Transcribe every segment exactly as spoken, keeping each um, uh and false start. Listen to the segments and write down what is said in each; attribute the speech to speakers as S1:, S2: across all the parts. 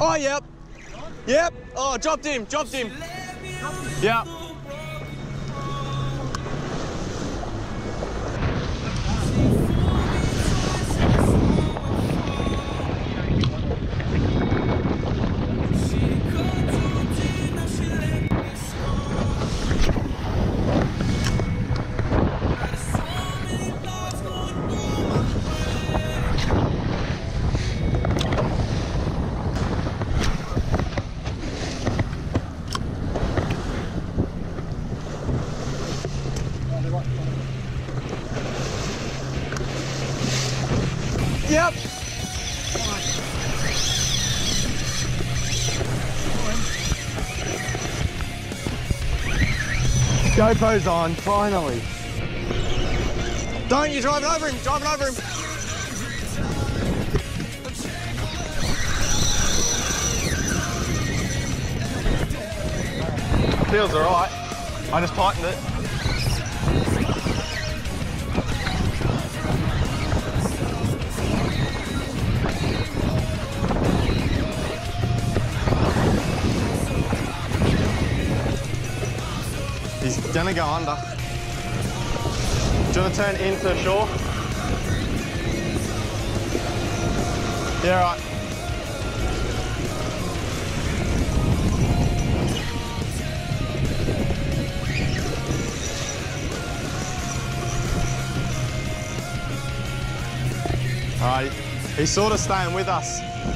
S1: Oh, yep. Yep. Oh, dropped him, dropped him. Yep. Yep. GoPro's on, finally. Don't, you're driving over him, driving over him. Feels all right. I just tightened it. He's gonna go under. Do you want to turn into shore? Yeah, right. All right, he's sort of staying with us.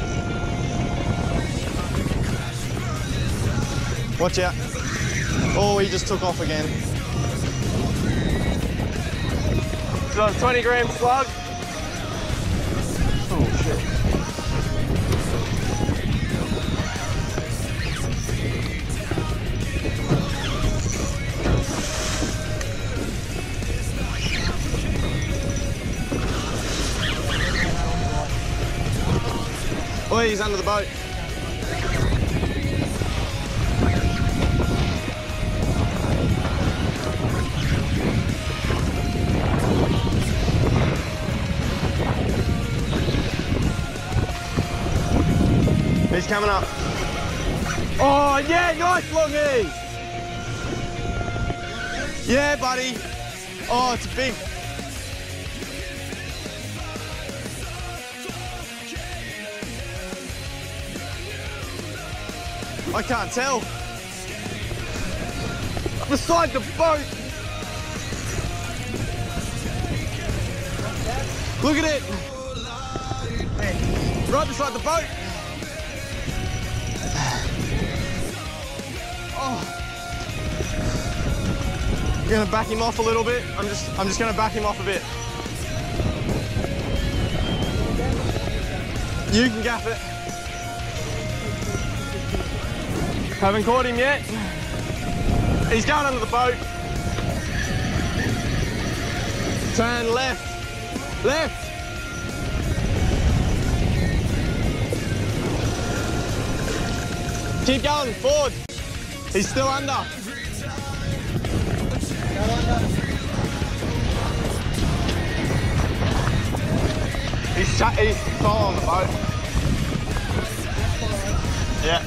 S1: Watch out. Oh, he just took off again. So twenty gram slug. Oh, shit. Oh, he's under the boat. He's coming up. Oh, yeah, nice longie. Yeah, buddy. Oh, it's big. I can't tell. Beside the boat. Look at it. Right beside the boat. Oh. I'm gonna back him off a little bit. I'm just I'm just gonna back him off a bit. You can gaff it. Haven't caught him yet. He's going under the boat. Turn left. Left. Keep going, forward. He's still under. He's shut, he's fall on the boat. Yeah.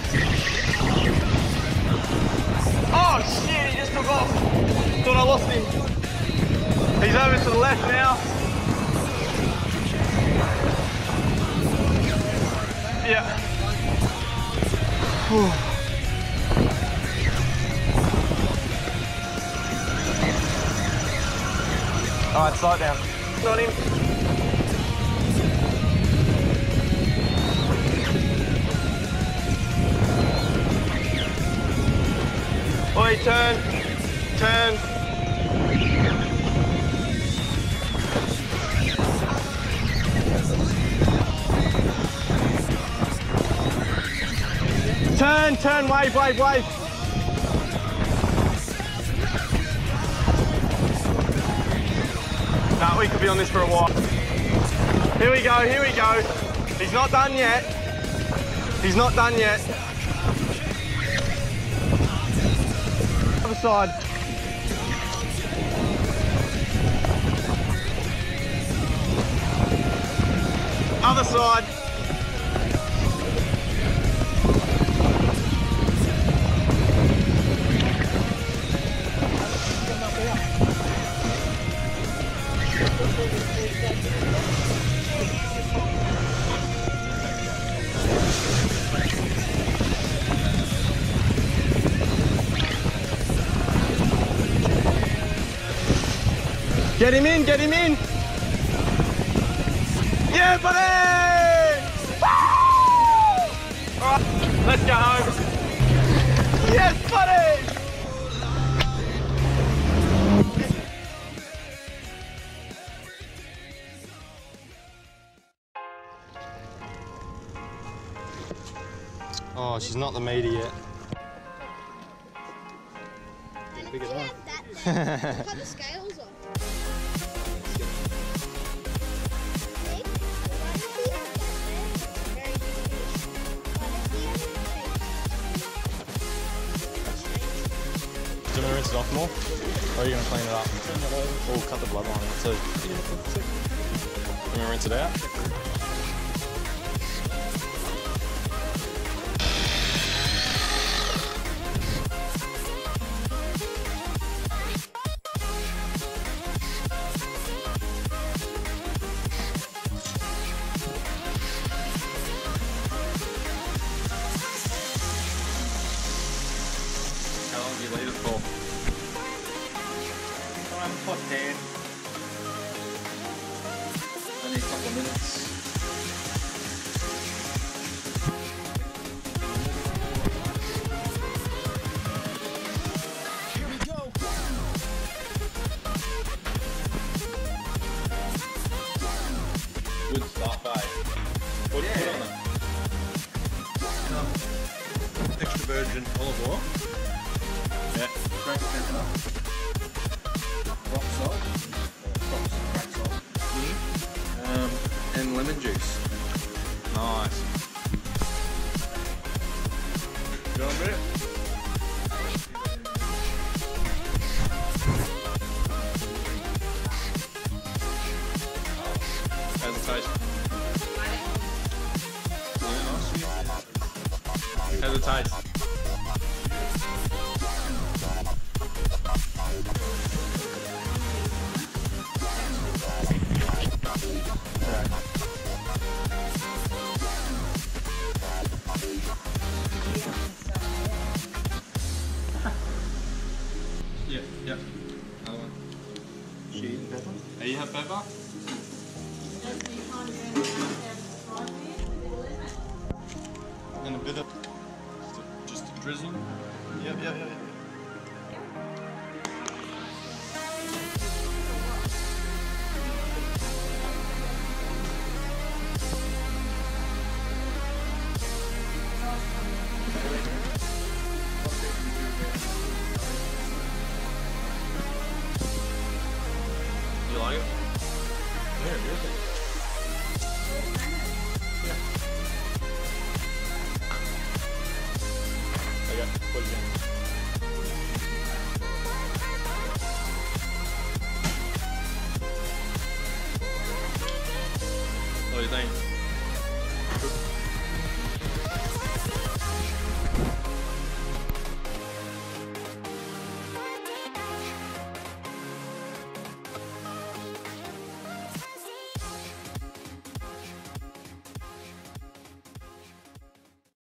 S1: Oh shit, he just took off. Thought I lost him. He's over to the left now. Yeah. Whew. All right, slow it down. Got him. Oi, turn, turn. Turn, turn, wave, wave, wave. Nah, we could be on this for a while. Here we go, here we go. He's not done yet. He's not done yet. Other side. Other side. Get him in, get him in. Yeah, buddy! Woo! All right, let's go home. Yes, buddy! Oh, she's not the meaty yet. Bigger than that.
S2: Cut the scales off.
S1: Do you want to rinse it off more? Or are you going to clean it up? Oh, cut the blood line out too. You want to rinse it out? How long do you leave it for?
S3: Around pot pan. Only a couple of minutes. Here we go. Good stuff, eh? What do you put on it? Um, extra virgin olive oil. Yeah. Cracked pepper. Rock salt. Or rock salt. Um, and lemon juice.
S1: Nice.
S3: Go on, Brett.
S1: How's it taste?
S3: Yeah, nice.
S1: How's it taste?
S3: Yeah, yeah. Another one. She eating pepper?
S1: Are you have pepper? And a bit of
S3: Just a drizzle.
S1: Yep, yep, yep, yep. You like it? Yeah, beautiful. Okay, put it in. What do you think?